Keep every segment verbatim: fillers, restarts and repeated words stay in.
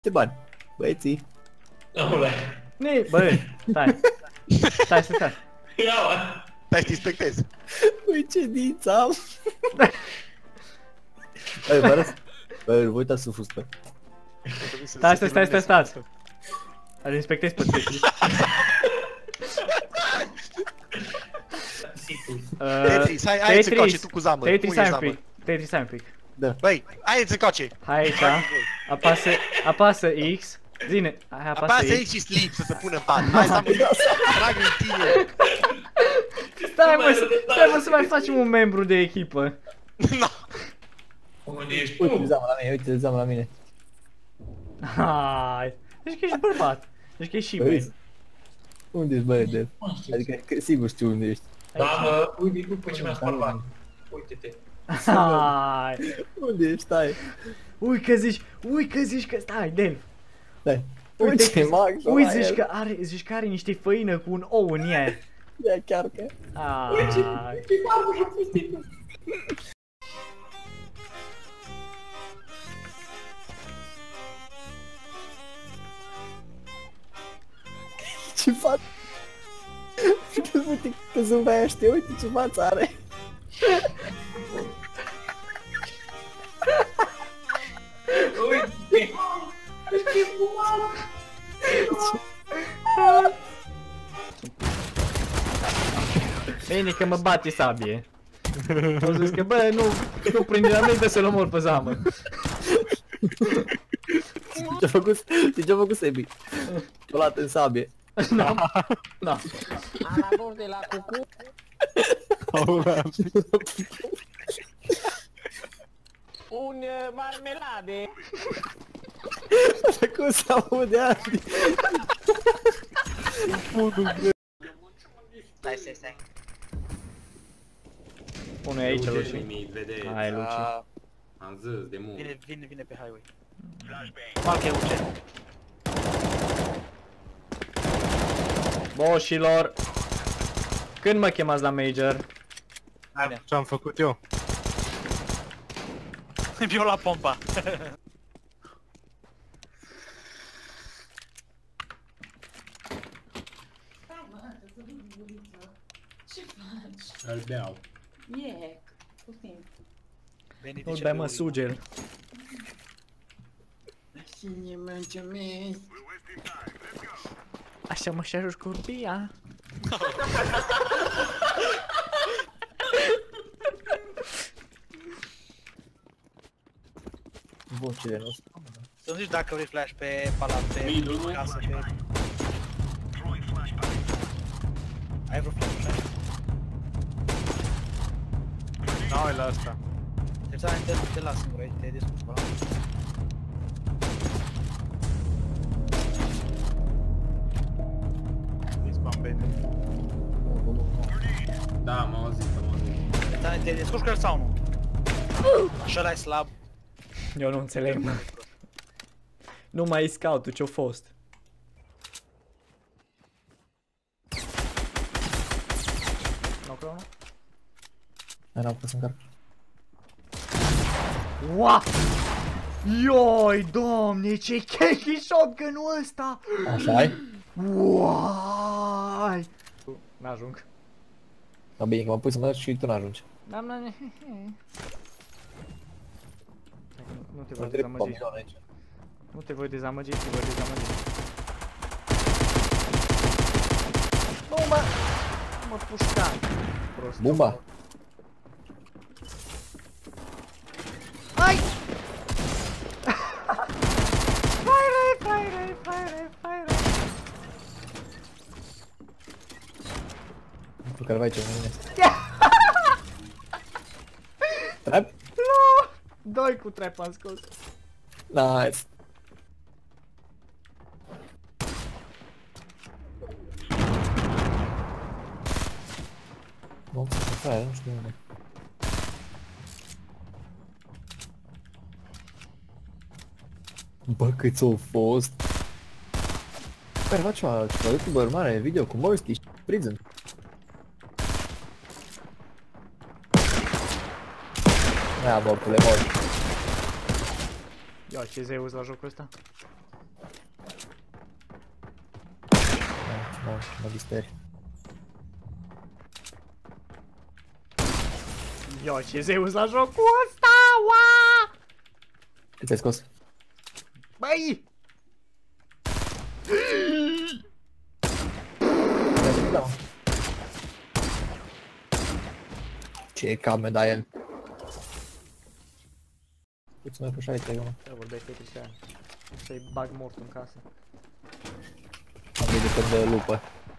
De bani. Băieții. Aole. Ne, bă, stai. Stai, stai, stai. Ia-o. Stai să te spectezi. Ui, ce dință am. Băi, vă arăt. Băi, vă uitați să fus pe. Stai, stai, stai, stai, stai. Îl inspectez pe Tetris. Tetris, hai, hai să coace tu cu zamă. Tetris, hai un pic. Tetris, hai un pic. Da. Băi, hai să coace. Hai aici. Apasă, apasă X. Zine, hai apasă Apasă X. aici și slip să se pună în pat. Hai zamă, trag în tine. Stai mă, stai mă să mai facem un membru de echipă. No. Unde ești Uite, tu? zamă la mine, uite, zamă la mine. Hai. Deci că ești bărbat. Deci că ești și Băi, băi. unde ești, băi, Dev? Adică, că sigur știu unde ești. Da, mă, uite după ce mi-a spart bani. Uite-te. Hai. Unde ești, stai? Ui că zici, ui că zici că stai, Del. Stai. Uite, Uite, Max, ui zici că are, zici că are niște făină cu un ou în ea. Ia chiar că... Hai. Ce faci? Uite că zâmbește, uite ce față are. Uite! Bine că mă bate sabie. Au zis că bă, nu, nu prinde la mine să-l omor pe zamă. Ce-a făcut, ce-a făcut Sebi? L-a luat în sabie. Nu, nu. Am avut de la cucu. Un uh, marmelade. Cum se aude Andy? Stai, stai, stai. Pune aici, Uite, Luci. nimic, vedeți. Hai, Luci. Uh, Am zis de mult. vine, vine, vine pe highway. Marche uce. Boșilor. Când mă chemați la Major? Ce-am făcut eu? Eu la pompa. Ce faci? Îl beau. E, puțin. Nu-l bea mă sugel. Cine mulțumesc. Așa mă și ajungi curbia. Vocile noastre. Să-mi zici dacă vrei flash pe palat, pe Middle, mă? casă, pe... Ai vreo flash, flash? N-au la asta. Deci da, te, te las singur aici, te descurci pe ăla. Spam bine. Da, m-am auzit, am auzit. Deci da, te descurci cu el sau nu? Și ăla e slab. Eu nu înțeleg, mă. Nu mai e scout-ul ce-a fost. Nu cred, nu? N-am putut să încarc. Ua! Ioi, domne, ce chechi shotgun-ul ăsta! Așa ai? Uai! N-ajung. Da, bine că mă pui să mă duc și tu n-ajungi. Da, da, nu te voi Mă trec dezamăgi. pamilon aici. Nu te voi dezamăgi, te voi dezamăgi. Nu mă! Nu mă pușca! Prost. Bumba! Hai! Fire, fire, fire, fire! Tu care vai ce mine. Trap? Nu! Doi cu trap am scos. Nice! Nu, să se frate, nu știu unde. Bă, cât s-au fost! Care faci ceva, ceva youtuber mare, video cu Moisty și Prison. Aia, bă, pule, mori. Ia, ce Zeus la jocul ăsta? mă disteri. Ia ce Zeus la jocul ăsta, ua! Cât ai scos? Băi! Ce cap medalien. Cât mai pușai te mă. Da, vorbeai Petrișa. Să-i bag mortul în casă. Am venit de lupă.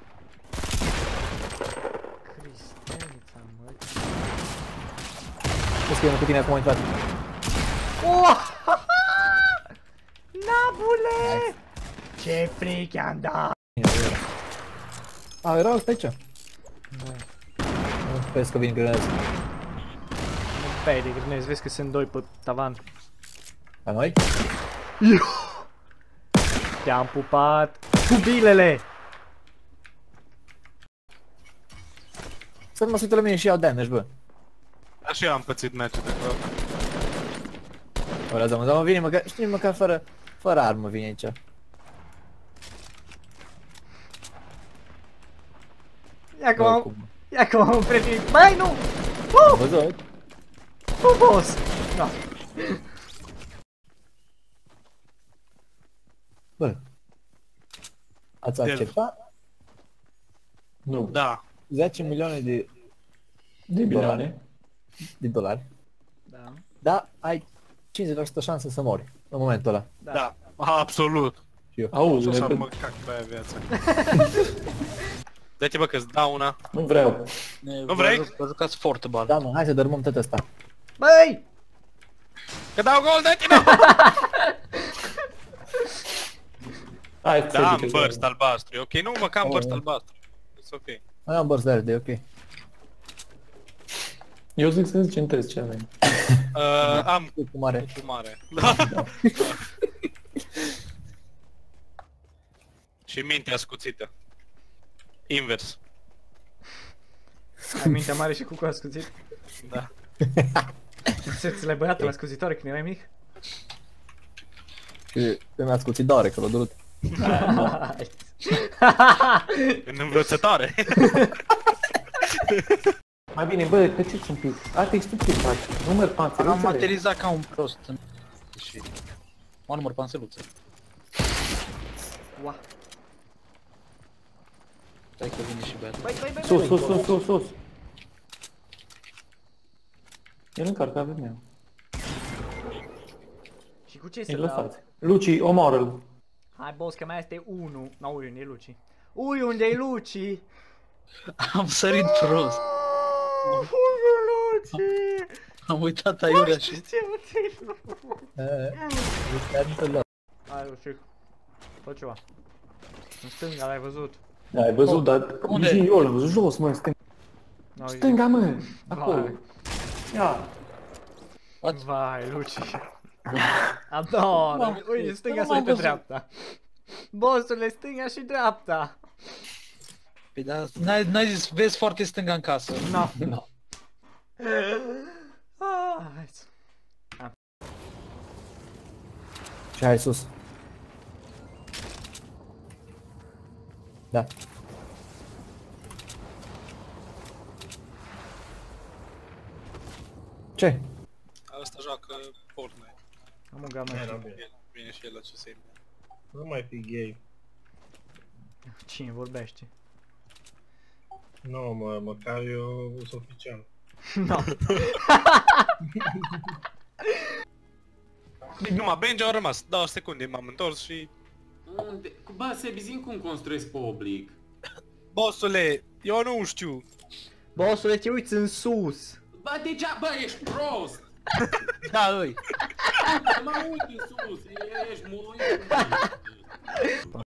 Cristenița, măi. Vezi că e cu tine acum a intrat. Oh! Nabule! Ce fric i-am dat! A, erau pe aici. Da. Nu vezi că vin grenezi. Nu bei de grenezi, vezi că sunt doi pe tavan. La noi? Te-am pupat cu bilele! Să mă uită la mine și iau damage, bă. Dar și eu am pățit meciul de acolo. Ora, mă, dar mă vine măcar, știi, măcar fără, fără armă vine aici. Ia că m-am, Oricum. ia că m-am preferit. Băi, nu! Am Uh! văzut? Nu, boss! Da. Bă. Ați El. acceptat? Nu. Da. zece milioane de... De milioane. De dolari. Da. Da, ai cincizeci la sută șanse să mori în momentul ăla. Da. Da. Absolut. Și eu. Auzi, O să repede. mă cac pe aia viața. Dă-te bă că-ți dau una. Nu vreau. Ne- Nu vrei? Vă, vă jucați foarte bal. Da, mă, hai să dărâmăm tot ăsta. Băi! Că dau gol, dă-te bă! Hai, Da, am zic, burst albastru, e ok? Nu mă, că am burst albastru. It's ok. Mai am burst verde, e ok. Eu zic să zicem test ce avem. Uh, am Cu mare. cu mare. Da. Și mintea ascuțită. Invers. Ai mintea mare și cu cu ascuțit? Da. Sețile băiatul ascuțitoare când erai mic? Și pe mi-a scuțit doare, că l-a durut. În învățătoare. Mai bine, bă, tăceți un pic. Asta e stupid, faci. Nu merg panțe, Am materializat ca un prost. în- Și... Mă număr panseluță. Ua. Stai că vine și beat. Băi, băi, băi, Sus, băi. sus, sus, sus, sus. El încarcă, avem eu. Și cu ce se E dau? lăsați. Luci, omoară-l. Hai, boss, că mai este unu. Nu, ui, unde e Luci? Ui, unde e Luci? Am sărit prost. Unde e Luci? Am uitat aiurea și... Ce motiv? Hai, Luci. Fă ceva. În stânga, l-ai văzut. Ai văzut, dar... Unde? Unde? Eu l-am jos, mă, stânga. N-au zis. Stânga, mă, acolo. Vai. Ia. Vai, Luci. Ador. Uite, stânga sau uite dreapta. Bossule, stânga și dreapta. Păi da, n-ai n-ai zis, vezi foarte stânga în casă. No. No. Ah, hai. Și hai sus. Da. Ce? Asta joacă Fortnite. Am un gamă. El- Vine și el la ce se Nu mai fi gay. Cine vorbește? Nu, mă, măcar eu sunt oficial. No. Numai Benji au rămas două secunde, m-am întors și... Unde? Bă, Sebi, zi cum construiesc pe oblic. Bossule, eu nu știu. Bossule, te uiți în sus. Bă, deja, bă, ești prost! Da, îi. Mă uit în sus, ești mult.